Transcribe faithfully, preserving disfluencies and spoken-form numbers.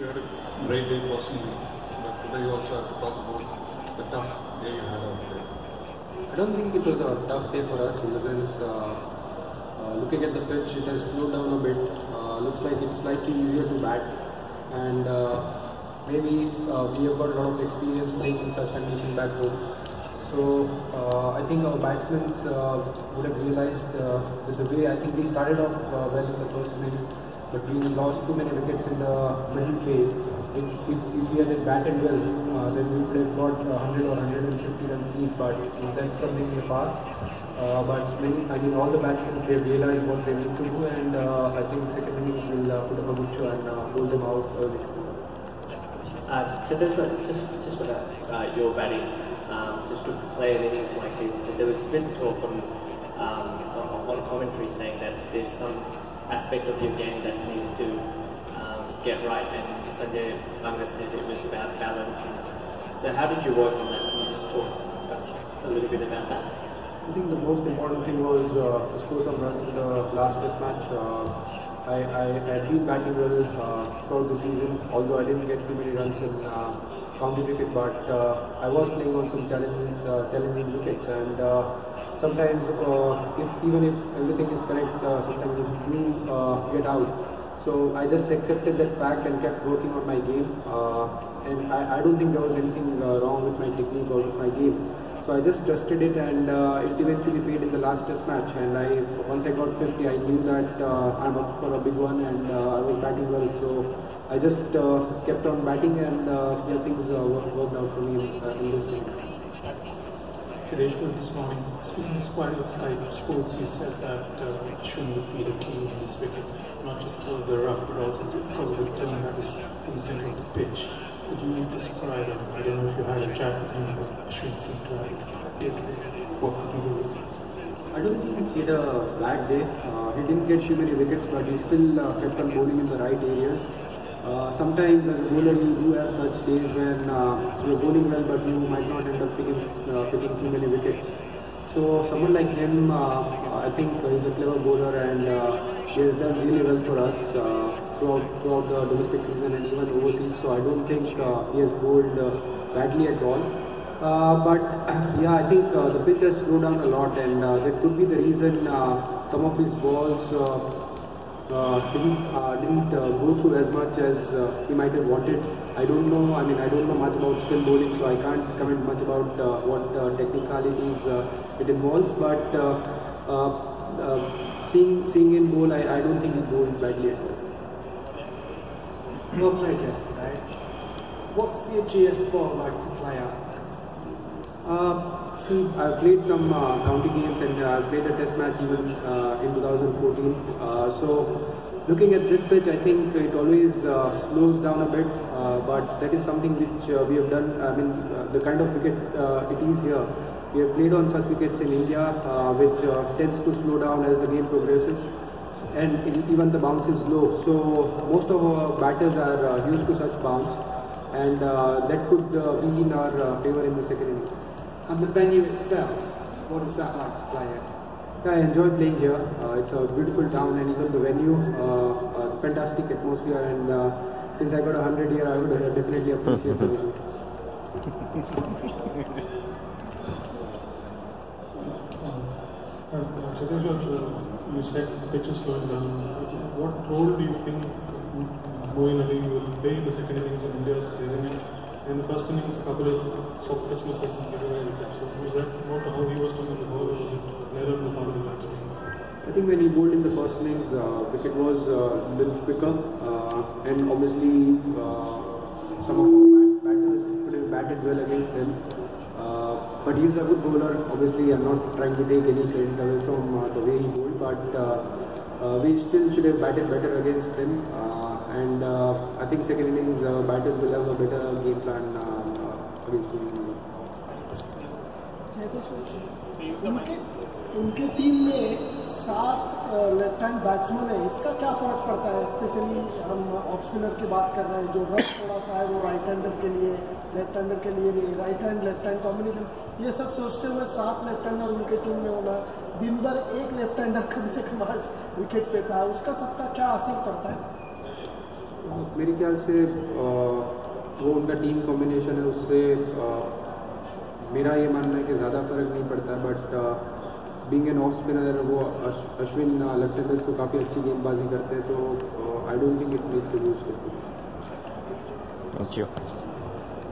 you had a great day personally, but today you also have to talk about the tough day you had out there. I don't think it was a tough day for us in the sense, uh, uh, looking at the pitch, it has slowed down a bit. Uh, looks like it's slightly easier to bat, and uh, maybe uh, we have got a lot of experience playing in such conditions back home. So uh, I think our batsmen uh, would have realized uh, that the way I think we started off uh, well in the first innings, but we lost too many wickets in the middle phase. Which if, if we had batted well, uh, then we would have got one hundred or one hundred fifty runs lead. But that's something in the past. Uh, but many, I mean, all the batsmen they realize what they need to do, and uh, I think second innings will uh, put up a good show and uh, hold them out early. Uh, Cheteshwar, just just for that, uh, your batting, um, just to play an innings like this, there was a bit of talk on um, on, on commentary saying that there's some aspect of your game that needs to um, get right, and Sanjay Langa said it was about balance. So how did you work on that? Can you just talk us a little bit about that? I think the most important thing was uh, to score some runs in the last test match. Uh, I, I had been batting well uh, throughout the season, although I didn't get too many runs in uh, county cricket, but uh, I was playing on some challenging, uh, challenging wickets, and uh, sometimes uh, if, even if everything is correct, uh, sometimes you do uh, get out. So I just accepted that fact and kept working on my game, uh, and I, I don't think there was anything uh, wrong with my technique or with my game. So I just trusted it, and uh, it eventually paid in the last test match. And I, once I got fifty, I knew that uh, I'm up for a big one, and uh, I was batting well. So I just uh, kept on batting, and uh, yeah, things uh, worked, worked out for me in, uh, in this thing. Cheteshwar, this morning, speaking to Sky Sports, you said that uh, action would be the key in this wicket, not just because of the rough, but also because of the team that is in the center of the pitch. Could you describe him? I don't know if you had a chat with him, but Ashwin seemed to have a day. What would be the reasons? I don't think he had a bad day. Uh, he didn't get too many wickets, but he still uh, kept on bowling in the right areas. Uh, sometimes as a bowler you do have such days when uh, you're bowling well, but you might not end up picking, uh, picking too many wickets. So someone like him, uh, I think he's a clever bowler, and uh, he has done really well for us uh, throughout, throughout the domestic season and even overseas. So I don't think uh, he has bowled uh, badly at all. Uh, but yeah, I think uh, the pitch has slowed down a lot, and uh, that could be the reason uh, some of his balls uh, uh, didn't, uh, didn't uh, go through as much as uh, he might have wanted. I don't know, I mean, I don't know much about spin bowling, so I can't comment much about uh, what uh, technicalities uh, it involves, but uh, uh, uh, seeing, seeing him bowl, I, I don't think he bowled badly at all. Well played yesterday. What's the G S ball like to play out? Uh, see, I've played some uh, county games, and uh, I've played a test match even uh, in two thousand fourteen. Uh, so, looking at this pitch, I think it always uh, slows down a bit, uh, but that is something which uh, we have done. I mean, uh, the kind of wicket uh, it is here. We have played on such wickets in India, uh, which uh, tends to slow down as the game progresses, and even the bounce is low. So, most of our batters are uh, used to such bounce, and uh, that could uh, be in our uh, favour in the second innings. And the venue itself, what is that like to play in? Yeah, I enjoy playing here. Uh, it's a beautiful town, and even the venue, uh, uh, fantastic atmosphere. And uh, since I got a hundred here, I would uh, definitely appreciate the venue. uh, Cheteshwar, uh, you said the pitch is slowing down. What role do you think Moeen Ali will play in the second innings of India's chasing it? In the first innings, a couple of soft dismissals and getting wickets. So was that not how he was turning the ball, or was it an error on the part of the batsman? I think when he bowled in the first innings, uh, wicket was uh, a little quicker, uh, and obviously uh, some of our bat batters could have batted well against him. Uh, but he's a good bowler. Obviously, I'm not trying to take any credit away from uh, the way he bowled, but uh, uh, we still should have batted better against him. Uh, And uh, I think second innings uh, batters will have a better game plan uh, uh, against India. उनके उनके team में सात left hand batsman है, इसका क्या फर्क पड़ता है? स्पेशली हम ऑफ स्पिनर की बात कर रहे हैं, जो रफ थोड़ा सा है वो राइट हैंडर के लिए, लेफ्ट हैंडर के लिए नहीं, right hand left hand combination, ये सब सोचते हुए सात लेफ्ट हैंडर उनके टीम में होना, दिन भर एक लेफ्ट हैंडर कम से कम आज विकेट पे था, उसका सबका क्या असर पड़ता है? मेरे ख्याल से वो उनका टीम कॉम्बिनेशन है, उससे मेरा ये मानना है कि ज़्यादा फर्क नहीं पड़ता, but being an off spinner वो अश्विन लेफ्ट हैंडर्स को काफ़ी अच्छी गेंदबाजी करते हैं, तो I don't think it makes a huge difference. Thank you.